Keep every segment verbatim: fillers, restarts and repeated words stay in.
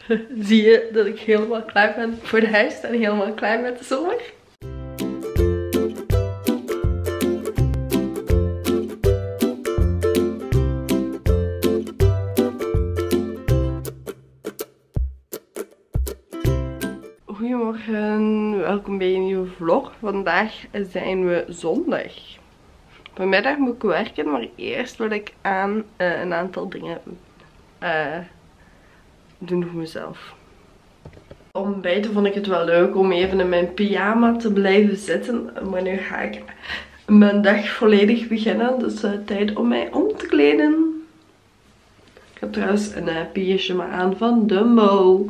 Zie je dat ik helemaal klaar ben voor de herfst en helemaal klaar met de zomer? Goedemorgen, welkom bij een nieuwe vlog. Vandaag zijn we zondag. Vanmiddag moet ik werken, maar eerst wil ik aan uh, een aantal dingen uh, doen voor mezelf. Ontbijten vond ik het wel leuk om even in mijn pyjama te blijven zitten. Maar nu ga ik mijn dag volledig beginnen. Dus uh, tijd om mij om te kleden. Ik heb trouwens een uh, pyjama aan van Dumbo.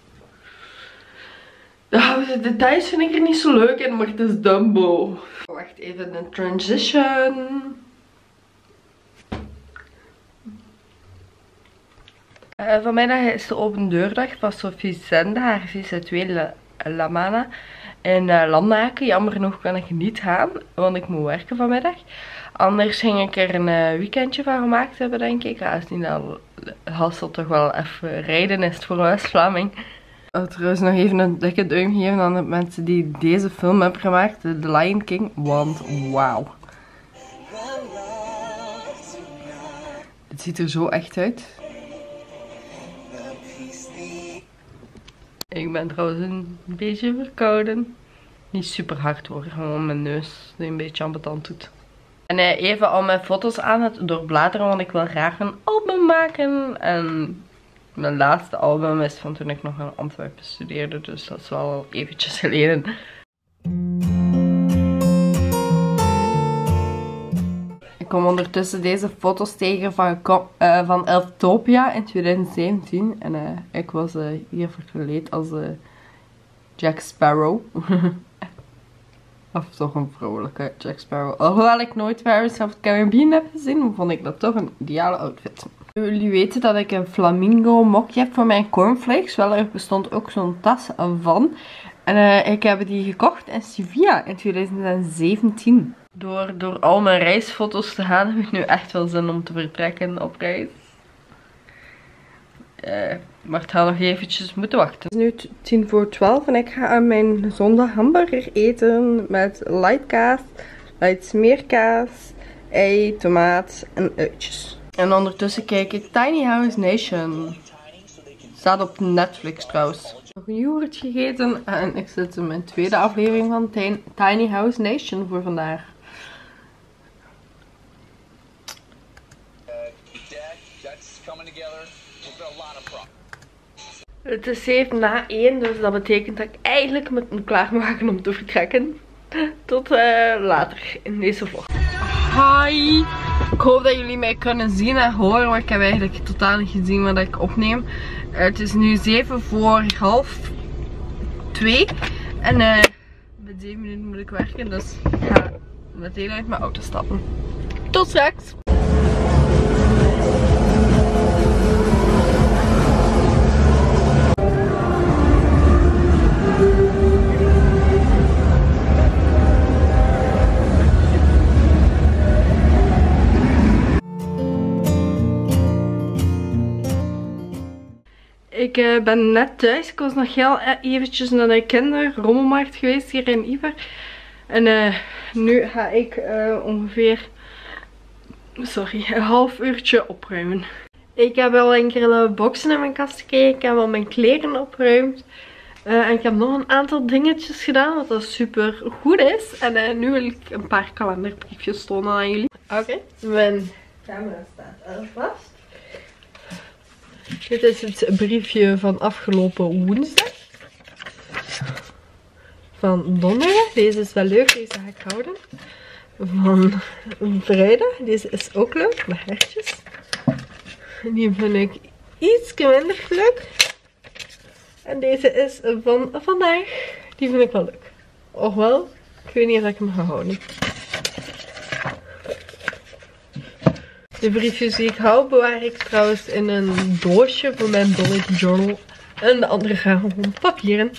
De details vind ik er niet zo leuk in, maar het is Dumbo. Wacht even, een transition. Uh, vanmiddag is de open deurdag van Sophie Zende, haar V Z twee La, La Mana in uh, Landhaken. Jammer genoeg kan ik niet gaan, want ik moet werken vanmiddag. Anders ging ik er een uh, weekendje van gemaakt hebben, denk ik. Ja, als niet al Hasselt toch wel even rijden is voor West-Vlaming. Ik wil trouwens nog even een dikke duim geven aan de mensen die deze film hebben gemaakt, The Lion King, want wauw. Het ziet er zo echt uit. Ik ben trouwens een beetje verkouden. Niet super hard hoor, gewoon mijn neus die een beetje ambetant doet. En even al mijn foto's aan het doorbladeren, want ik wil graag een album maken. En mijn laatste album is van toen ik nog in Antwerpen studeerde, dus dat is wel eventjes geleden. Ik kom ondertussen deze foto's tegen van, uh, van Elftopia in twintig zeventien. En uh, ik was uh, hier verkleed als uh, Jack Sparrow. Of toch een vrolijke Jack Sparrow. Alhoewel ik nooit Pirates of the Caribbean heb gezien, vond ik dat toch een ideale outfit. Jullie weten dat ik een flamingo mokje heb voor mijn cornflakes. Wel, er bestond ook zo'n tas van. En uh, ik heb die gekocht in Sevilla in twintig zeventien. Door, door al mijn reisfoto's te gaan, heb ik nu echt wel zin om te vertrekken op reis. Uh, maar het gaat nog eventjes moeten wachten. Het is nu tien voor twaalf en ik ga aan mijn zondag hamburger eten met light kaas, light smeerkaas, ei, tomaat en uitjes. En ondertussen kijk ik Tiny House Nation. Staat op Netflix trouwens. Nog een yoghurt gegeten en ik zit in mijn tweede aflevering van Tiny House Nation voor vandaag. Het is zeven na één, dus dat betekent dat ik eigenlijk moet me klaarmaken om te vertrekken. Tot uh, later in deze vlog. Hi! Ik hoop dat jullie mij kunnen zien en horen, maar ik heb eigenlijk totaal niet gezien wat ik opneem. Uh, het is nu zeven voor half twee. En uh, met zeven minuten moet ik werken, dus ik ga meteen uit mijn auto stappen. Tot straks! Ik uh, ben net thuis. Ik was nog heel eventjes naar de kinderrommelmarkt geweest hier in Yver. En uh, nu ga ik uh, ongeveer sorry, een half uurtje opruimen. Ik heb al enkele boxen in mijn kast gekregen. Ik heb al mijn kleren opgeruimd. Uh, en ik heb nog een aantal dingetjes gedaan, wat dat super goed is. En uh, nu wil ik een paar kalenderbriefjes tonen aan jullie. Oké, okay. Mijn camera staat al vast. Dit is het briefje van afgelopen woensdag. Van donderdag. Deze is wel leuk. Deze ga ik houden. Van vrijdag. Deze is ook leuk. Met hertjes. Die vind ik iets minder leuk. En deze is van vandaag. Die vind ik wel leuk. Och wel. Ik weet niet of ik hem ga houden. De briefjes die ik hou bewaar ik trouwens in een doosje voor mijn bullet journal. En de andere gaan gewoon papieren.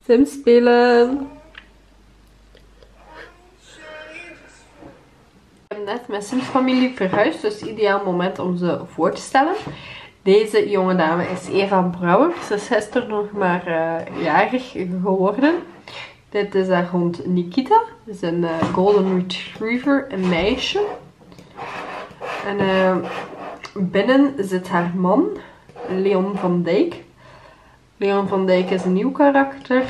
Sims spelen. Ik heb net mijn Sims familie verhuisd, dus ideaal moment om ze voor te stellen. Deze jonge dame is Eva Brouwer. Ze is gisteren nog maar uh, jarig geworden. Dit is haar hond Nikita. Dit is een uh, Golden Retriever, een meisje. En uh, binnen zit haar man, Leon van Dijk. Leon van Dijk is een nieuw karakter.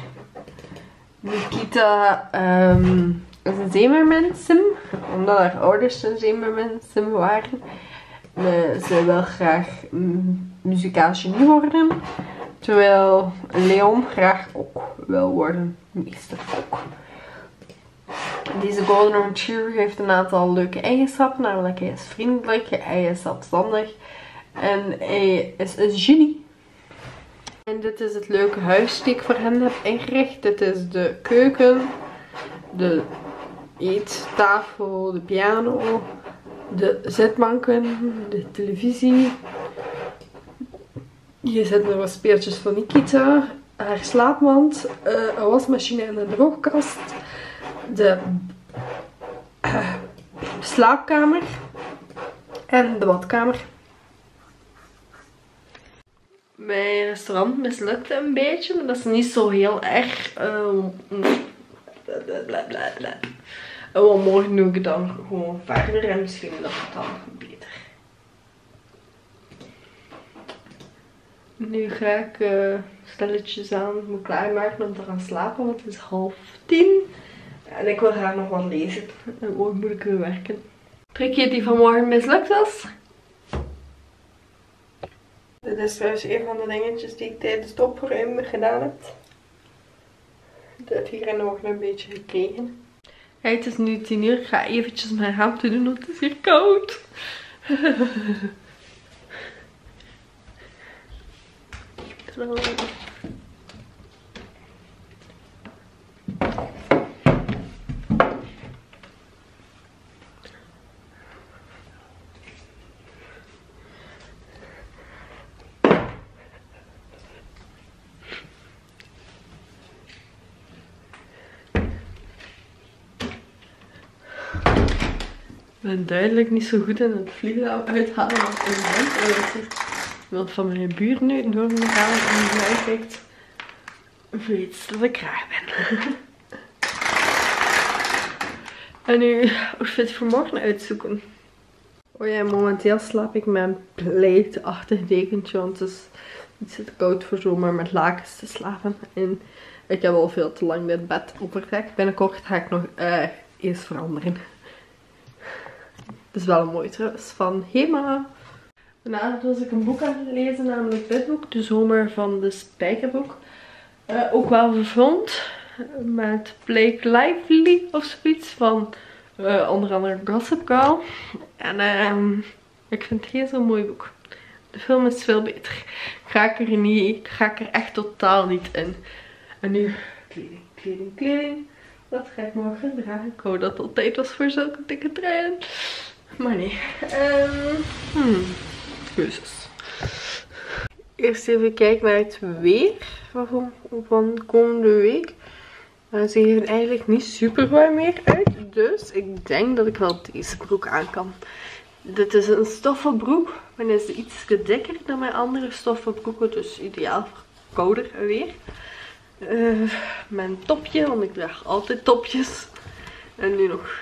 Nikita um, is een zeemermin-sim, omdat haar ouders een zeemermin-sim waren. Uh, ze wil graag mm, muzikaal genie worden, terwijl Leon graag ook wil worden, meester ook. Deze Golden Retriever heeft een aantal leuke eigenschappen, namelijk hij is vriendelijk, hij is zelfstandig en hij is een genie. En dit is het leuke huis die ik voor hen heb ingericht. Dit is de keuken, de eettafel, de piano, de zitbanken, de televisie. Hier zitten nog wat speeltjes van Nikita, haar slaapmand, uh, een wasmachine en een droogkast, de uh, slaapkamer en de badkamer. Mijn restaurant mislukte een beetje, maar dat is niet zo heel erg. Uh, blablabla. En wel morgen doe ik het dan gewoon verder en misschien nog het dan beter. Nu ga ik uh, stelletjes aan me klaarmaken om te gaan slapen, want het is half tien. En ik wil graag nog wat lezen. En morgen moet ik weer werken. Trucje die vanmorgen mislukt was. Dit is trouwens een van de dingetjes die ik tijdens het opruimen gedaan heb. Dat hier nog een beetje gekregen. Hey, het is nu tien uur. Ik ga eventjes mijn raam te doen, want het is hier koud. Zo. Ik ben duidelijk niet zo goed in het vliegen uithalen als in de hand. Iemand van mijn buurt nu door mijn raam en mij kijkt, weet dat ik raar ben. En nu outfit voor morgen uitzoeken. Oh ja, momenteel slaap ik met een pleitachtig dekentje, want het is iets te koud voor zomaar met lakens te slapen. En ik heb al veel te lang dit bed opgedekt. Binnenkort ga ik nog uh, eens veranderen. Het is wel een mooi trouwens, van Hema. Vanavond was ik een boek aan het lezen, namelijk dit boek, De Zomer van de Spijkerbroek. Uh, ook wel verfilmd met Blake Lively of zoiets van uh, onder andere Gossip Girl. En uh, ik vind het geen zo'n mooi boek. De film is veel beter. Ga ik er niet, ga ik er echt totaal niet in. En nu kleding, kleding, kleding. Dat ga ik morgen dragen. Ik hoop dat het al tijd was voor zulke dikke truien. Maar nee. Um, hmm. Keuzes. Eerst even kijken naar het weer van, van komende week. Uh, ze geven eigenlijk niet super warm meer uit. Dus ik denk dat ik wel deze broek aan kan. Dit is een stoffen broek. Maar hij is iets dikker dan mijn andere stoffen broeken. Dus ideaal voor kouder weer. Uh, mijn topje, want ik draag altijd topjes. En nu nog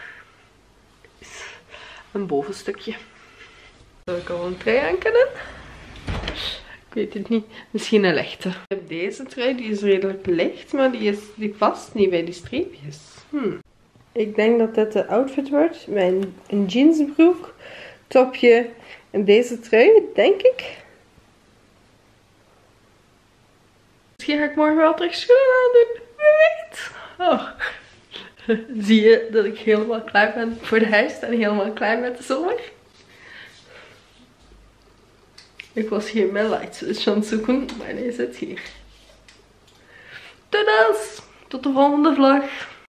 een bovenstukje. Zou ik al een trui aan kunnen? Ik weet het niet. Misschien een lichte. Ik heb deze trui, die is redelijk licht, maar die, is, die past niet bij die streepjes. Hmm. Ik denk dat dit de outfit wordt. Mijn een jeansbroek, topje en deze trui, denk ik. Misschien ga ik morgen wel terug schoenen aandoen. Wie weet. Oh. Zie je dat ik helemaal klaar ben voor de herfst en helemaal klaar met de zomer? Ik was hier mijn light switch aan het zoeken, maar hij zit hier. Doedels! Tot de volgende vlog!